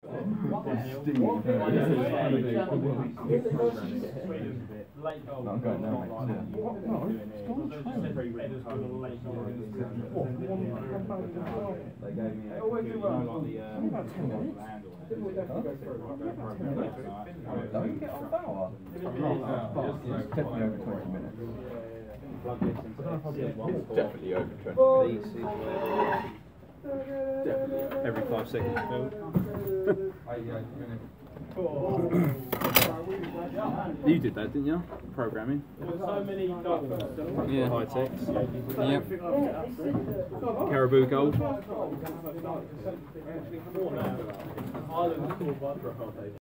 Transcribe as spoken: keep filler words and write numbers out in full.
I'm going now, definitely over twenty minutes. Definitely over twenty minutes. Every five seconds. You did that, didn't you? Programming. Yeah. High text. Yep. Caribou Gold.